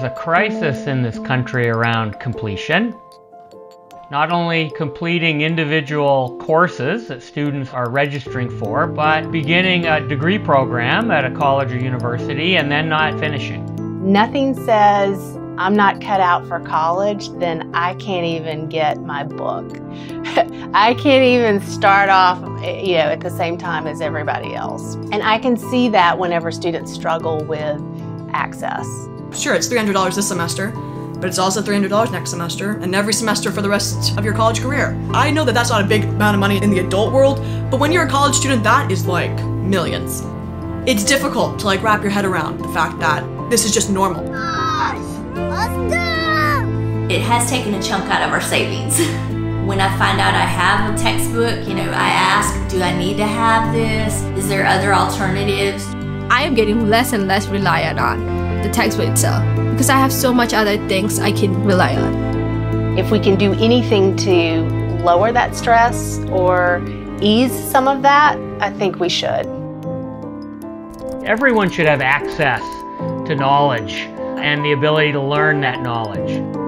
a crisis in this country around completion. Not only completing individual courses that students are registering for, but beginning a degree program at a college or university and then not finishing. Nothing says I'm not cut out for college, then I can't even get my book. I can't even start off, at the same time as everybody else. And I can see that whenever students struggle with access. Sure, it's $300 this semester, but it's also $300 next semester, and every semester for the rest of your college career. I know that that's not a big amount of money in the adult world, but when you're a college student, that is like millions. It's difficult to wrap your head around the fact that this is just normal. It has taken a chunk out of our savings. When I find out I have a textbook, I ask, do I need to have this? Is there other alternatives? I am getting less and less reliant on the textbook itself because I have so much other things I can rely on. If we can do anything to lower that stress or ease some of that, I think we should. Everyone should have access to knowledge and the ability to learn that knowledge.